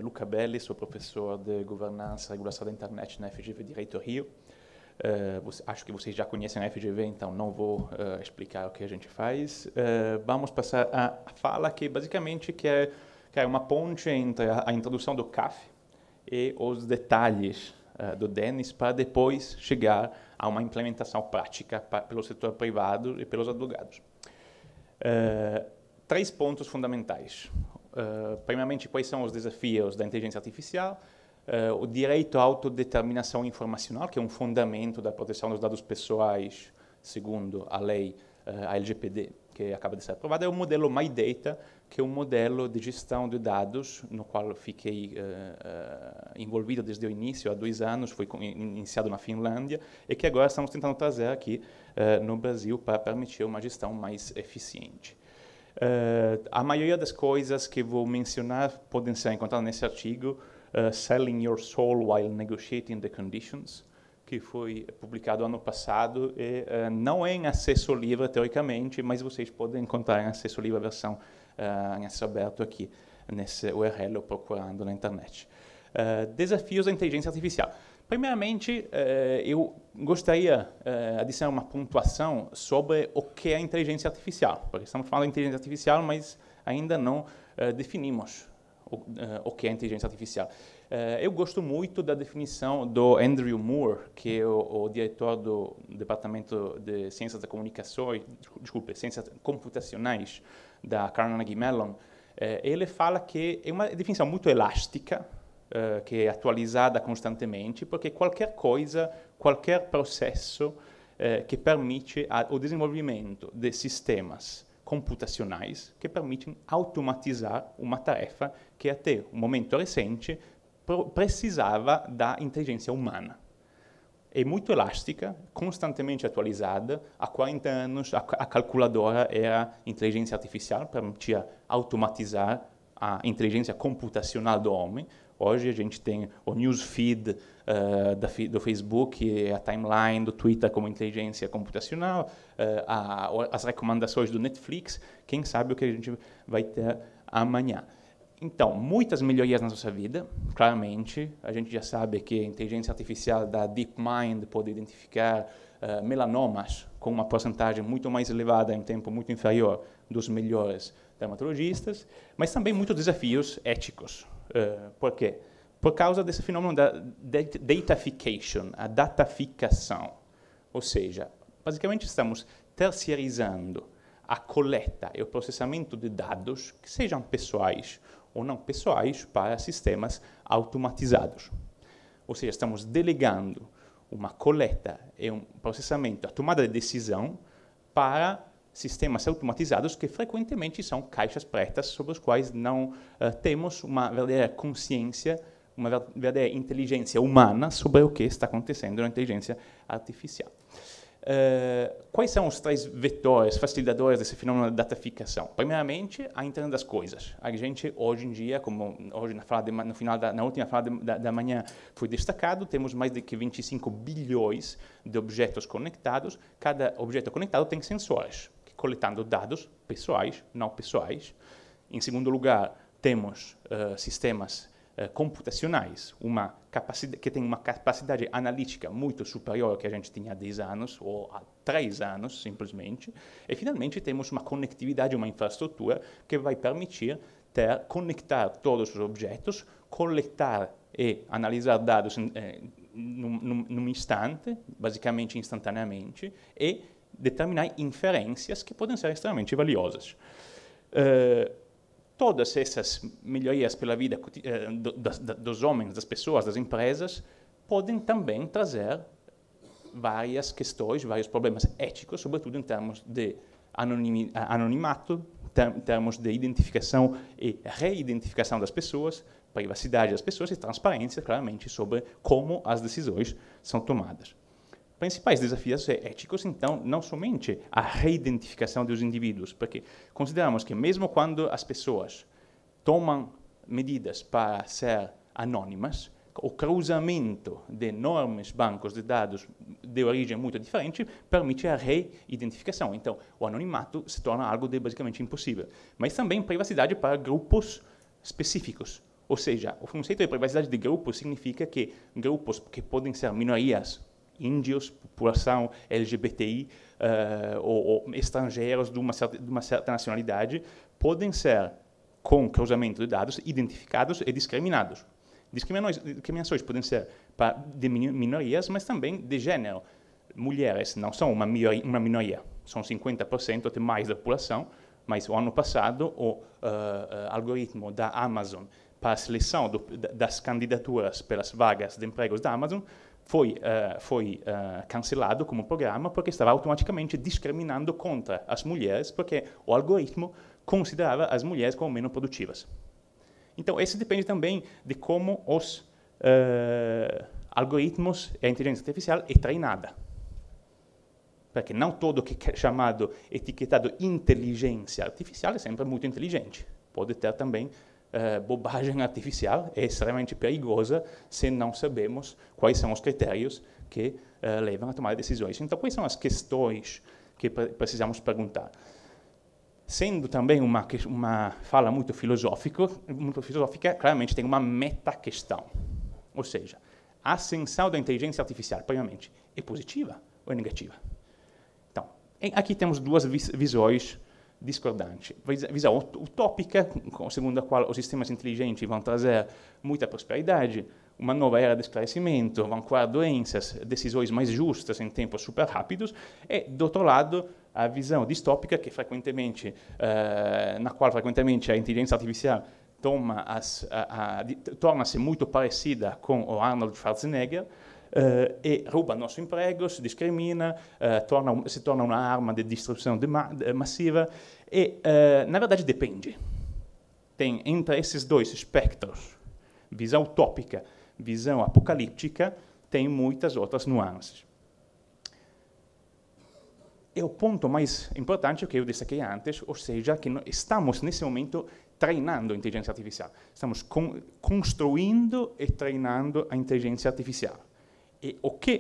Luca Belli, sou professor de Governança e Regulação da Internet na FGV Direito Rio. Acho que vocês já conhecem a FGV, então não vou explicar o que a gente faz. Vamos passar a fala que basicamente é uma ponte entre a introdução do CAF e os detalhes do DENIS para depois chegar a uma implementação prática pelo setor privado e pelos advogados. 3 pontos fundamentais. Primeiramente, quais são os desafios da inteligência artificial? O direito à autodeterminação informacional, que é um fundamento da proteção dos dados pessoais, segundo a lei, a LGPD, que acaba de ser aprovada, é o modelo MyData, que é um modelo de gestão de dados, no qual fiquei envolvido desde o início, há 2 anos, foi iniciado na Finlândia, e que agora estamos tentando trazer aqui no Brasil para permitir uma gestão mais eficiente. A maioria das coisas que vou mencionar podem ser encontradas nesse artigo, Selling Your Soul While Negotiating the Conditions, que foi publicado ano passado e não é em acesso livre, teoricamente, mas vocês podem encontrar em acesso livre a versão em acesso aberto aqui, nesse URL ou procurando na internet. Desafios da inteligência artificial. Primeiramente, eu gostaria de adicionar uma pontuação sobre o que é a inteligência artificial, porque estamos falando de inteligência artificial, mas ainda não definimos o que é inteligência artificial. Eu gosto muito da definição do Andrew Moore, que é o diretor do Departamento de Ciências da Comunicação, Ciências Computacionais da Carnegie Mellon. Ele fala que é uma definição muito elástica, que é atualizada constantemente, porque qualquer coisa, qualquer processo que permite o desenvolvimento de sistemas computacionais que permitem automatizar uma tarefa que até o momento recente precisava da inteligência humana. É muito elástica, constantemente atualizada. Há 40 anos, a calculadora era inteligência artificial, permitia automatizar a inteligência computacional do homem. Hoje a gente tem o newsfeed do Facebook, a timeline do Twitter como inteligência computacional, as recomendações do Netflix, quem sabe o que a gente vai ter amanhã. Então, muitas melhorias na nossa vida, claramente. A gente já sabe que a inteligência artificial da DeepMind pode identificar melanomas com uma porcentagem muito mais elevada em um tempo muito inferior dos melhores dermatologistas, mas também muitos desafios éticos. Por quê? Por causa desse fenômeno da datafication, a dataficação. Ou seja, basicamente estamos terceirizando a coleta e o processamento de dados, que sejam pessoais ou não pessoais, para sistemas automatizados. Ou seja, estamos delegando uma coleta e um processamento, a tomada de decisão para sistemas automatizados que frequentemente são caixas pretas sobre os quais não temos uma verdadeira consciência, uma verdadeira inteligência humana sobre o que está acontecendo na inteligência artificial. Quais são os 3 vetores facilitadores desse fenômeno da dataficação? Primeiramente, a internet das coisas. A gente, hoje em dia, como hoje na última fala da manhã foi destacado, temos mais de 25 bilhões de objetos conectados. Cada objeto conectado tem sensores, coletando dados pessoais, não pessoais. Em segundo lugar, temos sistemas computacionais, que tem uma capacidade analítica muito superior ao que a gente tinha há 10 anos, ou há 3 anos, simplesmente. E, finalmente, temos uma conectividade, uma infraestrutura que vai permitir conectar todos os objetos, coletar e analisar dados num instante, basicamente instantaneamente, e determinar inferências que podem ser extremamente valiosas. Todas essas melhorias pela vida dos homens, das pessoas, das empresas, podem também trazer várias questões, vários problemas éticos, sobretudo em termos de anonimato, em termos de identificação e reidentificação das pessoas, privacidade das pessoas e transparência, claramente, sobre como as decisões são tomadas. Principais desafios éticos, então, não somente a reidentificação dos indivíduos, porque consideramos que mesmo quando as pessoas tomam medidas para ser anônimas, o cruzamento de enormes bancos de dados de origem muito diferente permite a reidentificação. Então, o anonimato se torna algo de basicamente impossível. Mas também privacidade para grupos específicos, Ou seja, o conceito de privacidade de grupo significa que grupos que podem ser minorias, índios, população LGBTI ou estrangeiros de uma certa nacionalidade, podem ser, com cruzamento de dados, identificados e discriminados. Discriminações podem ser de minorias, mas também de gênero. Mulheres não são uma minoria, são 50% até mais da população, mas o ano passado o algoritmo da Amazon para a seleção das candidaturas pelas vagas de empregos da Amazon foi cancelado como programa porque estava automaticamente discriminando contra as mulheres, porque o algoritmo considerava as mulheres como menos produtivas. Então, isso depende também de como os algoritmos e a inteligência artificial é treinada. Porque não todo que é chamado, etiquetado inteligência artificial é sempre muito inteligente. Pode ter também bobagem artificial, é extremamente perigosa se não sabemos quais são os critérios que levam a tomar decisões. Então, quais são as questões que precisamos perguntar? Sendo também uma fala muito filosófica, claramente tem uma meta-questão. Ou seja, a ascensão da inteligência artificial, primeiramente, é positiva ou é negativa? Então, aqui temos duas visões discordantes. Visão utópica, segundo a qual os sistemas inteligentes vão trazer muita prosperidade, uma nova era de esclarecimento, vão curar doenças, decisões mais justas em tempos super rápidos, e, do outro lado, a visão distópica, que na qual frequentemente a inteligência artificial torna-se muito parecida com o Arnold Schwarzenegger, e rouba nossos empregos, discrimina, se torna uma arma de destruição massiva, e, na verdade, depende. Tem entre esses dois espectros, visão utópica, visão apocalíptica, tem muitas outras nuances. E o ponto mais importante que eu destaquei antes, ou seja, que estamos, nesse momento, treinando a inteligência artificial. Estamos construindo e treinando a inteligência artificial. E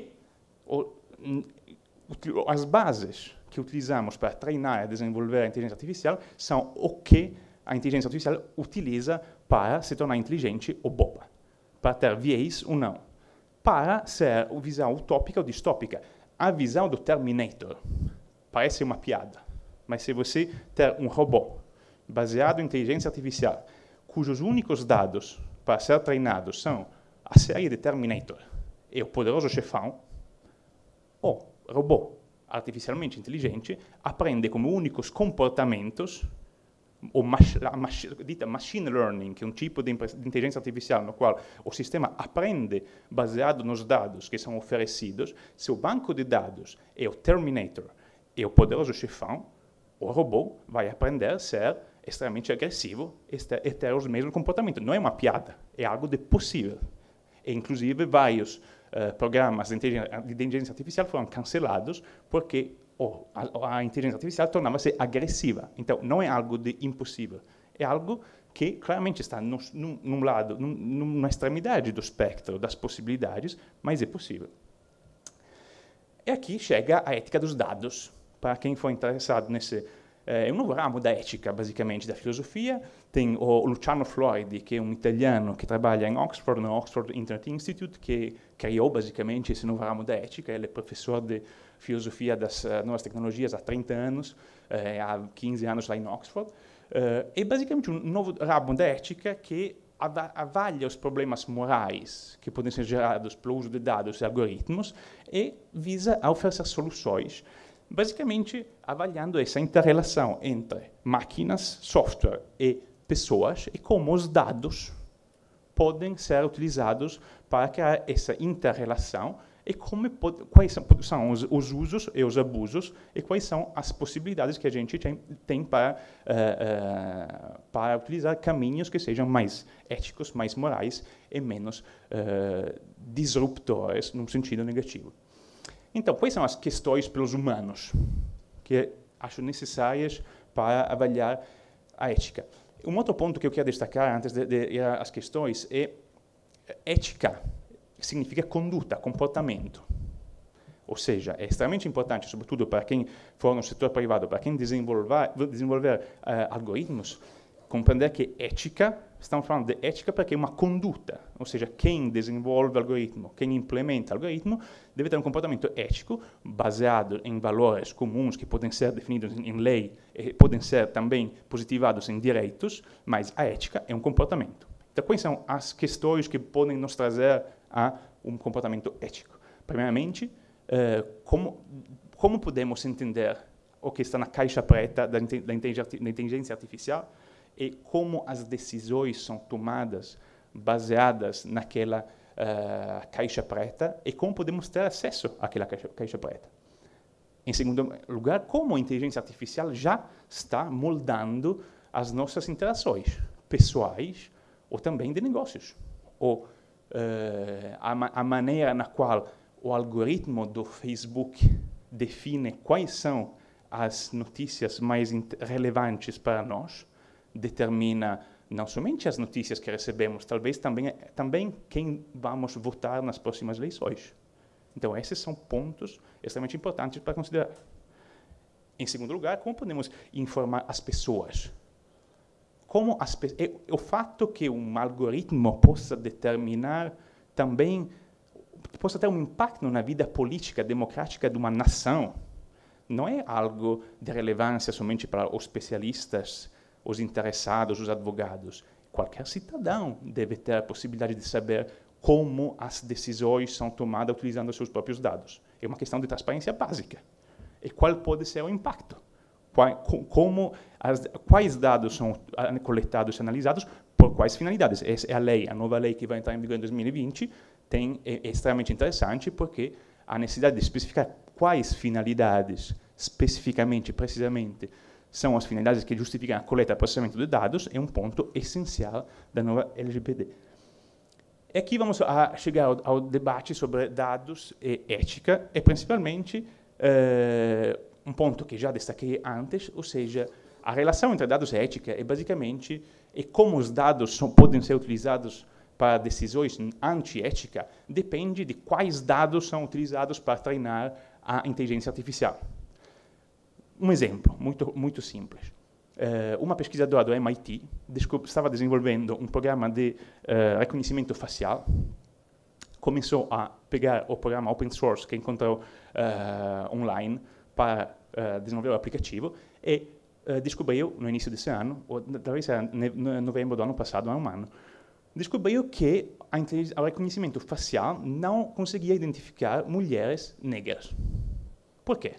as bases que utilizamos para treinar e desenvolver a inteligência artificial são o que a inteligência artificial utiliza para se tornar inteligente ou boba, para ter viés ou não, para ser a visão utópica ou distópica. A visão do Terminator parece uma piada, mas se você ter um robô baseado em inteligência artificial, cujos únicos dados para ser treinados são a série de Terminator e o poderoso chefão, o robô artificialmente inteligente aprende como únicos comportamentos, o dita machine learning, que é um tipo de inteligência artificial no qual o sistema aprende baseado nos dados que são oferecidos. Se o banco de dados é o Terminator e o poderoso chefão, o robô vai aprender a ser extremamente agressivo e ter os mesmos comportamentos. Não é uma piada, é algo de possível. E, inclusive, vários programas de inteligência artificial foram cancelados porque a inteligência artificial tornava-se agressiva. Então, não é algo de impossível. É algo que claramente está num lado, numa extremidade do espectro das possibilidades, mas é possível. E aqui chega a ética dos dados. Para quem for interessado nesse... É um novo ramo da ética, basicamente, da filosofia. Tem o Luciano Floridi, que é um italiano que trabalha em Oxford, no Oxford Internet Institute, que criou, basicamente, esse novo ramo da ética. Ele é professor de filosofia das novas tecnologias há 30 anos, há 15 anos lá em Oxford. É, basicamente, um novo ramo da ética que avalia os problemas morais que podem ser gerados pelo uso de dados e algoritmos e visa a oferecer soluções, basicamente avaliando essa inter-relação entre máquinas, software e pessoas e como os dados podem ser utilizados para criar essa inter-relação e quais são os usos e os abusos e quais são as possibilidades que a gente tem para utilizar caminhos que sejam mais éticos, mais morais e menos disruptores num sentido negativo. Então, quais são as questões pelos humanos que acho necessárias para avaliar a ética? Um outro ponto que eu quero destacar antes de ir às questões é ética significa conduta, comportamento. Ou seja, é extremamente importante, sobretudo para quem for no setor privado, para quem desenvolver algoritmos, compreender que ética, estamos falando de ética porque é uma conduta, ou seja, quem desenvolve algoritmo, quem implementa algoritmo, deve ter um comportamento ético baseado em valores comuns que podem ser definidos em lei e podem ser também positivados em direitos, mas a ética é um comportamento. Então, quais são as questões que podem nos trazer a um comportamento ético? Primeiramente, como podemos entender o que está na caixa preta da inteligência artificial e como as decisões são tomadas baseadas naquela caixa preta e como podemos ter acesso àquela caixa preta. Em segundo lugar, como a inteligência artificial já está moldando as nossas interações pessoais ou também de negócios. Ou a maneira na qual o algoritmo do Facebook define quais são as notícias mais relevantes para nós, determina não somente as notícias que recebemos, talvez também quem vamos votar nas próximas eleições. Então, esses são pontos extremamente importantes para considerar. Em segundo lugar, como podemos informar as pessoas? O fato que um algoritmo possa determinar também, possa ter um impacto na vida política, democrática de uma nação, não é algo de relevância somente para os especialistas, os interessados, os advogados. Qualquer cidadão deve ter a possibilidade de saber como as decisões são tomadas utilizando os seus próprios dados. É uma questão de transparência básica. E qual pode ser o impacto? Quais dados são coletados e analisados, por quais finalidades? Essa é a lei, a nova lei que vai entrar em vigor em 2020, é extremamente interessante porque a necessidade de especificar quais finalidades, especificamente, precisamente, são as finalidades que justificam a coleta e processamento de dados, é um ponto essencial da nova LGPD. E aqui vamos chegar ao debate sobre dados e ética, e principalmente um ponto que já destaquei antes, ou seja, a relação entre dados e ética é basicamente como os dados podem ser utilizados para decisões anti-ética, depende de quais dados são utilizados para treinar a inteligência artificial. Um exemplo muito simples. Uma pesquisadora do MIT estava desenvolvendo um programa de reconhecimento facial, começou a pegar o programa open source que encontrou online para desenvolver o aplicativo e descobriu, no início desse ano, ou talvez em novembro do ano passado, há um ano, descobriu que o reconhecimento facial não conseguia identificar mulheres negras. Por quê?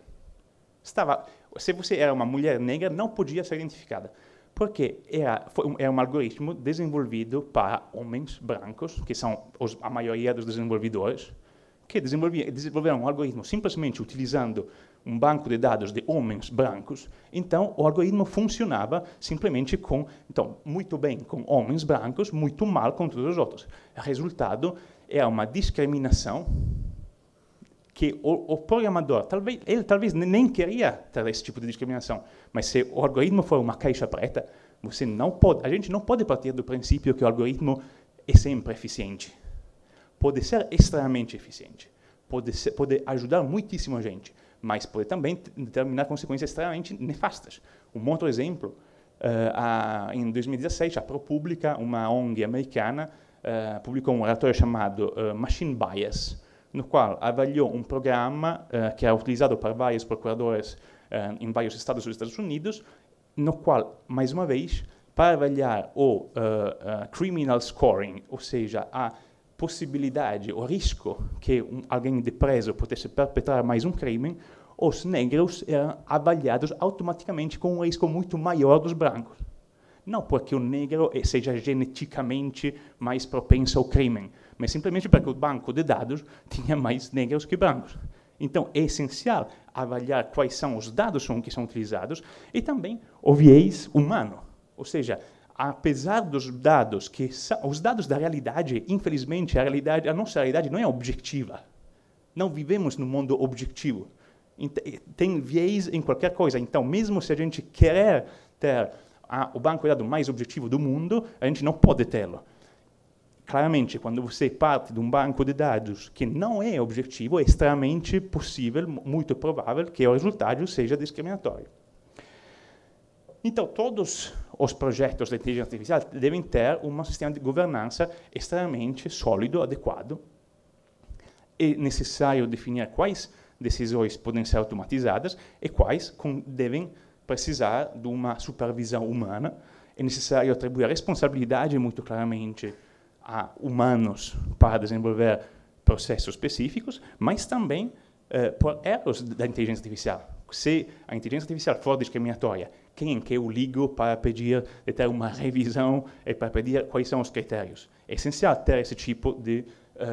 Se você era uma mulher negra, não podia ser identificada, porque era um algoritmo desenvolvido para homens brancos, que são a maioria dos desenvolvedores, que desenvolveram um algoritmo simplesmente utilizando um banco de dados de homens brancos. Então, o algoritmo funcionava simplesmente muito bem com homens brancos, muito mal com todos os outros. O resultado é uma discriminação que o programador, talvez nem queria ter esse tipo de discriminação, mas se o algoritmo for uma caixa preta, a gente não pode partir do princípio que o algoritmo é sempre eficiente. Pode ser extremamente eficiente, pode ajudar muitíssimo a gente, mas pode também determinar consequências extremamente nefastas. Um outro exemplo, em 2016, a ProPublica, uma ONG americana, publicou um relatório chamado Machine Bias, no qual avaliou um programa que é utilizado por vários procuradores em vários estados dos Estados Unidos, no qual, mais uma vez, para avaliar o criminal scoring, ou seja, a possibilidade, o risco que alguém de preso pudesse perpetrar mais um crime, os negros eram avaliados automaticamente com um risco muito maior dos brancos. Não porque o negro seja geneticamente mais propenso ao crime, mas simplesmente porque o banco de dados tinha mais negros que brancos. Então, é essencial avaliar quais são os dados que são utilizados e também o viés humano. Ou seja, apesar dos dados os dados da realidade, infelizmente, a nossa realidade não é objetiva. Não vivemos num mundo objetivo. Tem viés em qualquer coisa. Então, mesmo se a gente querer ter o banco de dados mais objetivo do mundo, a gente não pode tê-lo. Claramente, quando você parte de um banco de dados que não é objetivo, é extremamente possível, muito provável, que o resultado seja discriminatório. Então, todos os projetos de inteligência artificial devem ter um sistema de governança extremamente sólido, adequado. É necessário definir quais decisões podem ser automatizadas e quais devem precisar de uma supervisão humana. É necessário atribuir responsabilidade muito claramente a humanos para desenvolver processos específicos, mas também por erros da inteligência artificial. Se a inteligência artificial for discriminatória, quem que eu ligo para pedir de ter uma revisão e para pedir quais são os critérios? É essencial ter esse tipo de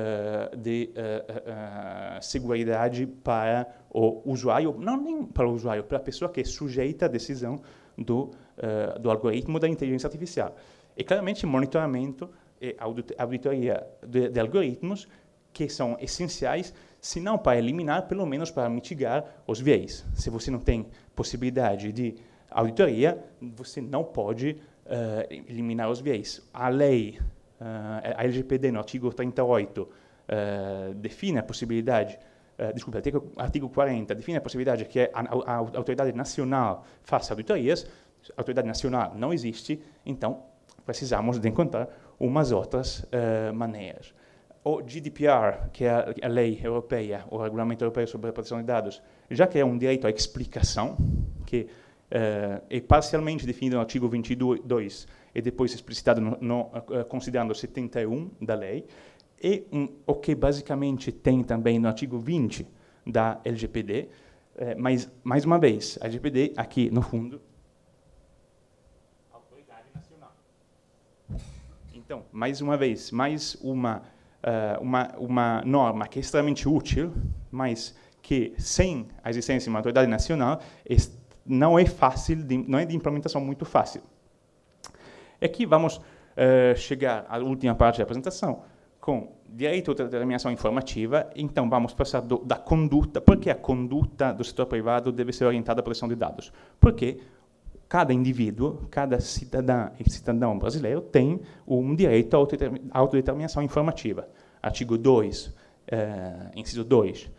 segurança para o usuário, não nem para o usuário, para a pessoa que é sujeita à decisão do algoritmo da inteligência artificial. E claramente monitoramento e auditoria de algoritmos que são essenciais, se não para eliminar, pelo menos para mitigar os viés. Se você não tem possibilidade de auditoria, você não pode eliminar os viés. A lei, a LGPD, no artigo 38, define a possibilidade, desculpa, artigo 40, define a possibilidade que a autoridade nacional faça auditorias. A autoridade nacional não existe, então precisamos de encontrar umas outras maneiras. O GDPR, que é a lei europeia, o regulamento europeu sobre a proteção de dados, já que é um direito à explicação, que é parcialmente definido no artigo 22 e depois explicitado considerando o 71 da lei, e o que basicamente tem também no artigo 20 da LGPD, mas, mais uma vez, a LGPD, aqui no fundo, autoridade nacional. Então, mais uma vez, mais uma norma que é extremamente útil, mas que, sem a existência de uma autoridade nacional, não é fácil, não é de implementação muito fácil. Aqui vamos chegar à última parte da apresentação, com direito à determinação informativa. Então, vamos passar da conduta. Por que a conduta do setor privado deve ser orientada à proteção de dados? Porque cada indivíduo, cada cidadão brasileiro tem um direito à autodeterminação informativa. Artigo 2, inciso 2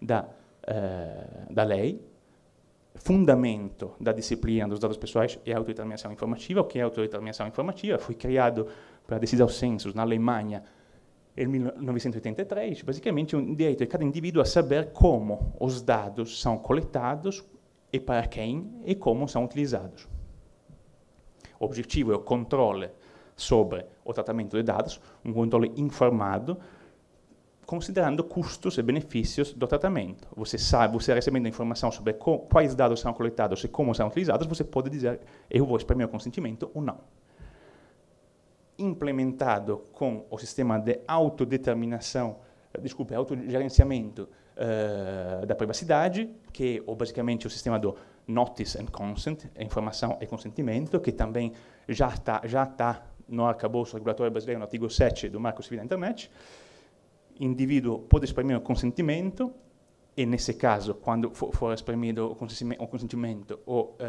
da lei, fundamento da disciplina dos dados pessoais é a autodeterminação informativa. O que é a autodeterminação informativa? Foi criado para decidir os censos na Alemanha em 1983, basicamente um direito de cada indivíduo a saber como os dados são coletados e para quem e como são utilizados. O objetivo é o controle sobre o tratamento de dados, um controle informado, considerando custos e benefícios do tratamento. Você sabe, você recebendo informação sobre quais dados são coletados e como são utilizados, você pode dizer, eu vou exprimir o consentimento ou não. Implementado com o sistema de autodeterminação, autogerenciamento da privacidade, que é basicamente o sistema do Notice and Consent, informação e consentimento, que também já está no arcabouço regulatório brasileiro, no artigo 7 do Marco Civil da Internet. O indivíduo pode exprimir o consentimento, e nesse caso, quando for exprimido o consentimento,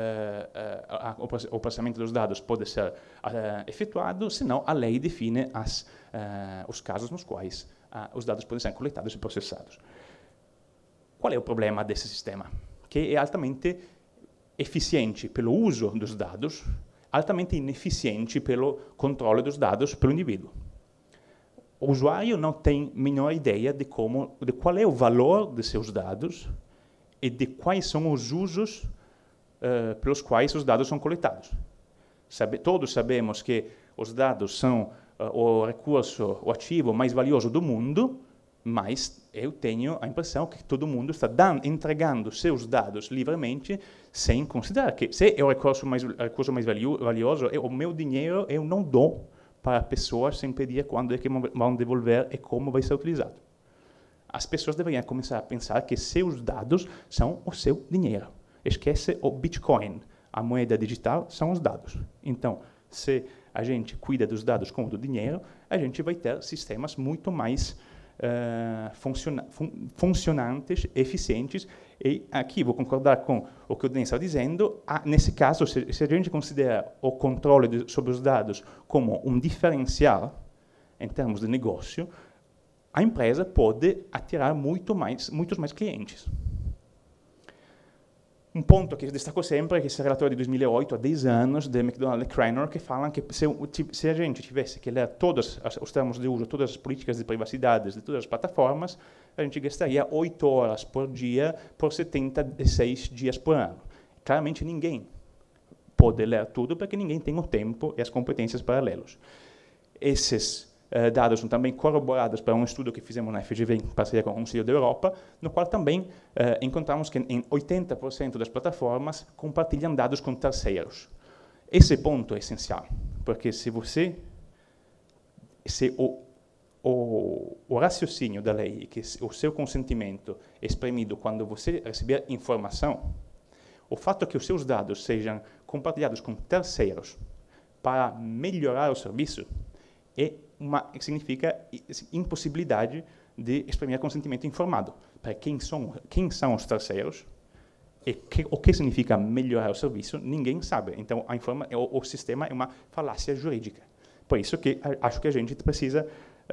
o passamento dos dados pode ser efetuado, senão a lei define os casos nos quais os dados podem ser coletados e processados. Qual é o problema desse sistema? Que é altamente eficiente pelo uso dos dados, altamente ineficiente pelo controle dos dados pelo indivíduo. O usuário não tem a menor ideia de qual é o valor de seus dados e de quais são os usos pelos quais os dados são coletados. Todos sabemos que os dados são o recurso, o ativo mais valioso do mundo, mas eu tenho a impressão que todo mundo está entregando seus dados livremente, sem considerar que, se é o recurso mais valioso, é o meu dinheiro, eu não dou para pessoas sem pedir quando é que vão devolver e como vai ser utilizado. As pessoas deveriam começar a pensar que seus dados são o seu dinheiro. Esquece o Bitcoin. A moeda digital são os dados. Então, se a gente cuida dos dados como do dinheiro, a gente vai ter sistemas muito mais funcionantes, eficientes, e aqui vou concordar com o que o Denis está dizendo. Nesse caso, se a gente considera o controle sobre os dados como um diferencial em termos de negócio, a empresa pode atirar muitos mais clientes. Un punto che destaco sempre è questo relatore di 2008, há 10 anos, de McDonald e Cranor, que falam que se a gente tivesse que ler todos os termos de uso, todas as políticas de privacidade de todas as plataformas, a gente gastaria 8 horas por dia por 76 dias por ano. Claramente ninguém pode ler tudo, porque ninguém tem o tempo e as competências para lê-los. Esses dados são também corroborados por um estudo que fizemos na FGV em parceria com o Conselho da Europa, no qual também encontramos que em 80% das plataformas compartilham dados com terceiros. Esse ponto é essencial, porque se o raciocínio da lei, que o seu consentimento é exprimido quando você receber informação, o fato que os seus dados sejam compartilhados com terceiros para melhorar o serviço significa impossibilidade de exprimir consentimento informado. Para quem são os terceiros e o que significa melhorar o serviço, ninguém sabe. Então, o sistema é uma falácia jurídica. Por isso que acho que a gente precisa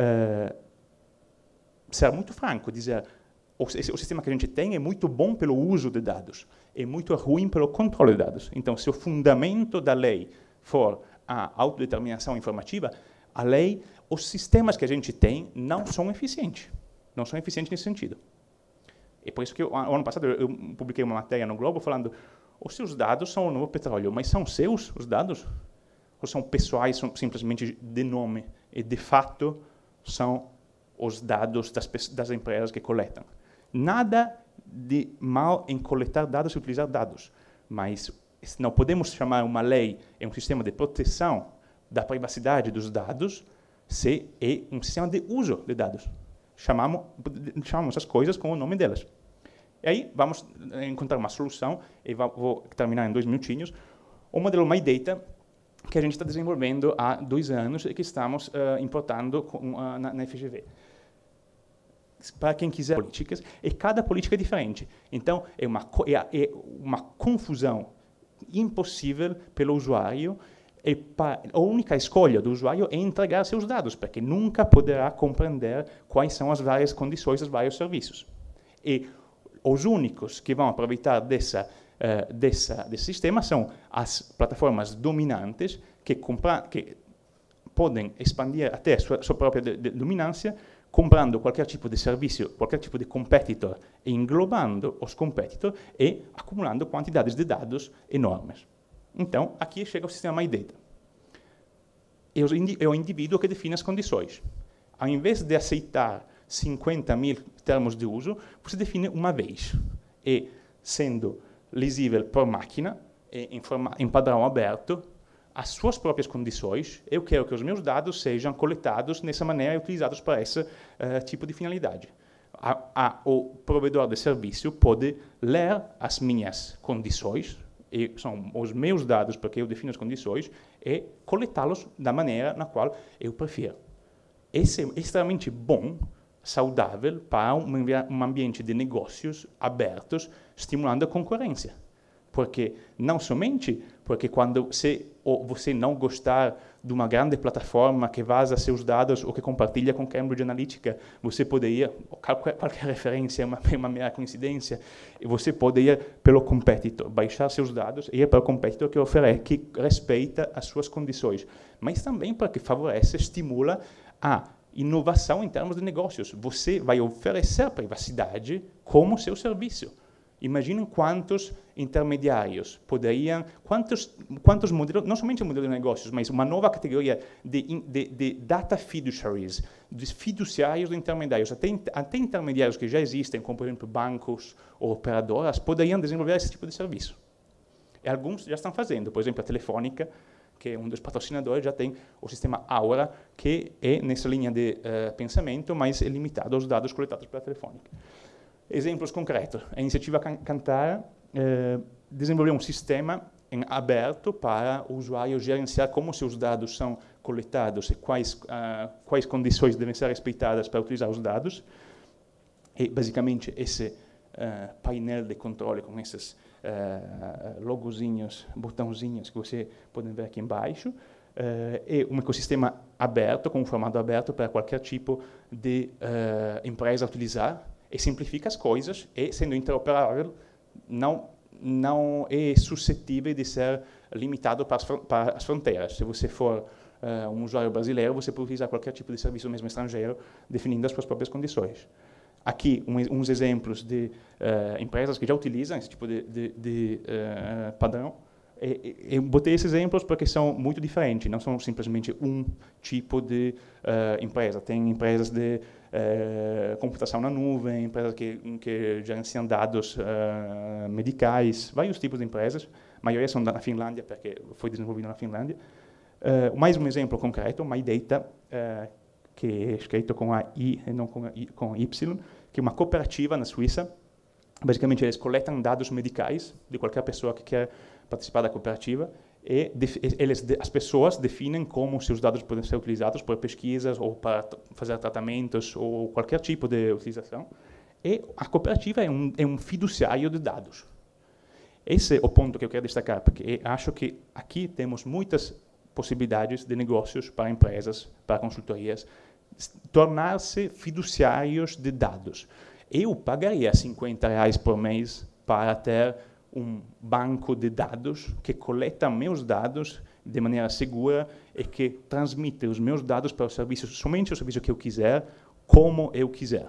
ser muito franco, dizer o sistema que a gente tem é muito bom pelo uso de dados, é muito ruim pelo controle de dados. Então, se o fundamento da lei for a autodeterminação informativa, a lei, os sistemas que a gente tem não são eficientes. Não são eficientes nesse sentido. E por isso que, ano passado, eu publiquei uma matéria no Globo falando os seus dados são o novo petróleo, mas são seus os dados? Ou são pessoais, são simplesmente de nome? E, de fato, são os dados das empresas que coletam. Nada de mal em coletar dados e utilizar dados, mas não podemos chamar uma lei um sistema de proteção da privacidade dos dados se é um sistema de uso de dados. Chamamos as coisas com o nome delas. E aí vamos encontrar uma solução, e vou terminar em 2 minutinhos, o modelo MyData, que a gente está desenvolvendo há 2 anos e que estamos importando na FGV. Para quem quiser políticas, e cada política é diferente. Então, é uma confusão impossível pelo usuário. A única escolha do usuário é entregar seus dados, porque nunca poderá compreender quais são as várias condições dos vários serviços. E os únicos que vão aproveitar desse sistema são as plataformas dominantes que podem expandir até a sua própria dominância, comprando qualquer tipo de serviço, qualquer tipo de competitor, englobando os competitors e acumulando quantidades de dados enormes. Então, aqui chega o sistema MyData. É o indivíduo que define as condições. Ao invés de aceitar 50.000 termos de uso, você define uma vez. E, sendo lisível por máquina, em padrão aberto, as suas próprias condições, eu quero que os meus dados sejam coletados nessa maneira e utilizados para esse tipo de finalidade. O provedor de serviço pode ler as minhas condições, e são os meus dados, porque eu defino as condições, e coletá-los da maneira na qual eu prefiro. Esse é extremamente bom, saudável, para um ambiente de negócios abertos, estimulando a concorrência. Porque, não somente porque quando você não gostar de uma grande plataforma que vaza seus dados ou que compartilha com Cambridge Analytica, você poderia, qualquer referência é uma mera coincidência, e você poderia, pelo competitor, baixar seus dados e ir para o competitor que respeita as suas condições. Mas também porque favorece, estimula a inovação em termos de negócios. Você vai oferecer privacidade como seu serviço. Imaginem quantos intermediários poderiam, quantos modelos, não somente o modelo de negócios, mas uma nova categoria de data fiduciaries, de fiduciários de intermediários, até intermediários que já existem, como, por exemplo, bancos ou operadoras, poderiam desenvolver esse tipo de serviço. E alguns já estão fazendo. Por exemplo, a Telefônica, que é um dos patrocinadores, já tem o sistema Aura, que é nessa linha de pensamento, mas é limitado aos dados coletados pela Telefônica. Exemplos concretos. A iniciativa Cantar desenvolveu um sistema aberto para o usuário gerenciar como seus dados são coletados e quais condições devem ser respeitadas para utilizar os dados. E, basicamente, esse painel de controle com esses logozinhos, botãozinhos que você pode ver aqui embaixo, é um ecossistema aberto, com um formato aberto para qualquer tipo de empresa utilizar, e simplifica as coisas, e, sendo interoperável, não não é suscetível de ser limitado para as fronteiras. Se você for um usuário brasileiro, você pode utilizar qualquer tipo de serviço, mesmo estrangeiro, definindo as suas próprias condições. Aqui, uns exemplos de empresas que já utilizam esse tipo de padrão. Eu botei esses exemplos porque são muito diferentes, não são simplesmente um tipo de empresa. Tem empresas de computação na nuvem, empresas que gerenciam dados medicais, vários tipos de empresas. A maioria são da Finlândia, porque foi desenvolvido na Finlândia. Mais um exemplo concreto, MyData, que é escrito com a I e não com Y, que é uma cooperativa na Suíça. Basicamente, eles coletam dados medicais de qualquer pessoa que quer participar da cooperativa e as pessoas definem como seus dados podem ser utilizados para pesquisas ou para fazer tratamentos ou qualquer tipo de utilização. E a cooperativa é um fiduciário de dados. Esse é o ponto que eu quero destacar, porque acho que aqui temos muitas possibilidades de negócios para empresas, para consultorias, tornar-se fiduciários de dados. Eu pagaria R$50 por mês para ter um banco de dados que coleta meus dados de maneira segura e que transmite os meus dados para o serviço, somente o serviço que eu quiser, como eu quiser.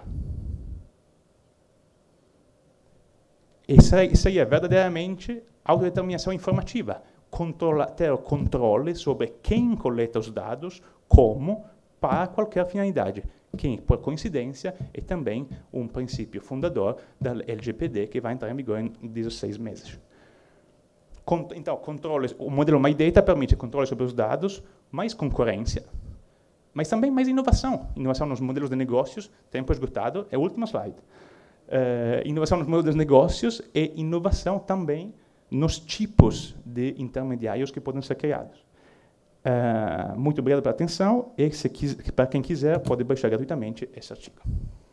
Isso aí é verdadeiramente autodeterminação informativa. Ter o controle sobre quem coleta os dados, como, para qualquer finalidade, que, por coincidência, é também um princípio fundador da LGPD, que vai entrar em vigor em 16 meses. Então, o modelo MyData permite controle sobre os dados, mais concorrência, mas também mais inovação. Inovação nos modelos de negócios, tempo esgotado, é o último slide. Inovação nos modelos de negócios e inovação também nos tipos de intermediários que podem ser criados. Muito obrigado pela atenção e para quem quiser pode baixar gratuitamente esse artigo.